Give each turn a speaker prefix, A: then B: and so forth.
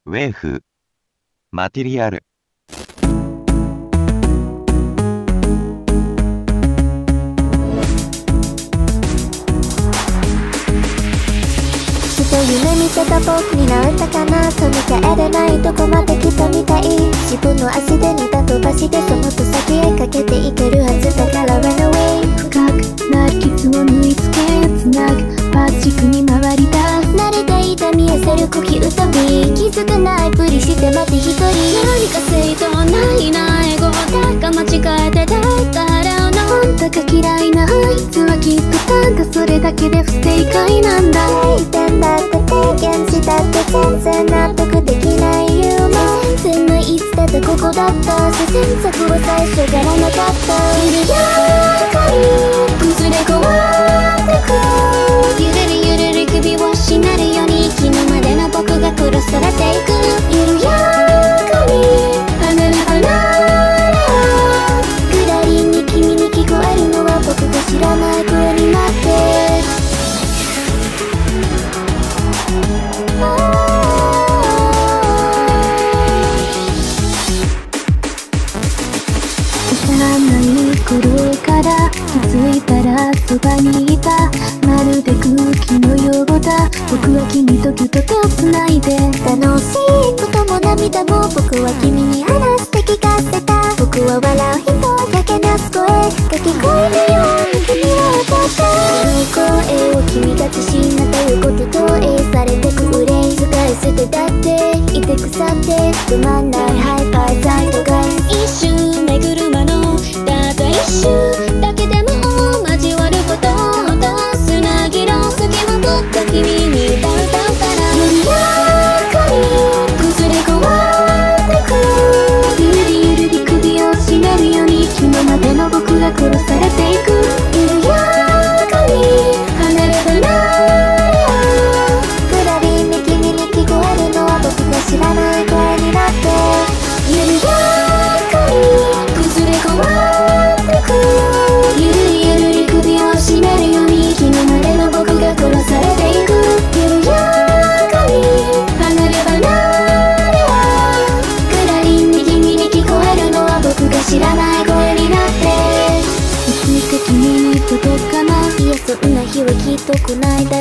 A: ウェーフマテリアル。
B: 夢見てた僕になったかなと見てれないとこまで来たみたい。自分の足で似た飛ばしてそのと先へかけていけるはずだから Run away。
C: 深くなる傷を縫い付けつなぐパッチクに回りた
B: 慣れていた見えせる呼吸飛び気づかないふりして待って一人
C: 何か正当ないなエゴだか間違えてたからあんたが嫌いなあいつはきっとただそれだけで不正解なんだ。
B: 0点だって提言したって全然納得できない夢全然ないつだってここだった視線策は最初からなかった緩やかに崩れ壊ってく揺れる揺れる首をしなるように昨日までの僕が殺されていく緩やかに離れ離れぐらいに君に聞こえるのは僕が知らない声になって
C: 頃から気づいたらそばにいたまるで空気のようだ僕は君とぎゅっと手をつないで
B: 楽しいことも涙も僕は君に話して聞かせた僕は笑う人だけ出す声が聞こえるように君は歌ったこの声を君が自信なということ投影されてくフレーズ使い捨てだっていて腐って止まんないハイパーサイドが
C: 一瞬目車のたった一瞬だけでも交わることと砂ぎろ隙間取った君に歌うから
B: 緩やかに
C: 崩れ壊ってくゆるりゆるり首を絞めるように昨日までの僕が殺されていく
B: 緩やかに
C: 離れ離れ
B: ぐらりに君に聞こえるのは僕が知らない声になって緩やかに
C: 崩れ壊ってくゆるりゆるり首を絞めるように昨日までの僕が殺されていく
B: 緩やかに
C: 離れ離れ
B: ぐらりに君に聞こえるのは僕が知らない声になって
C: いつか君に届くかない
B: やそんな日はきっと来ないだ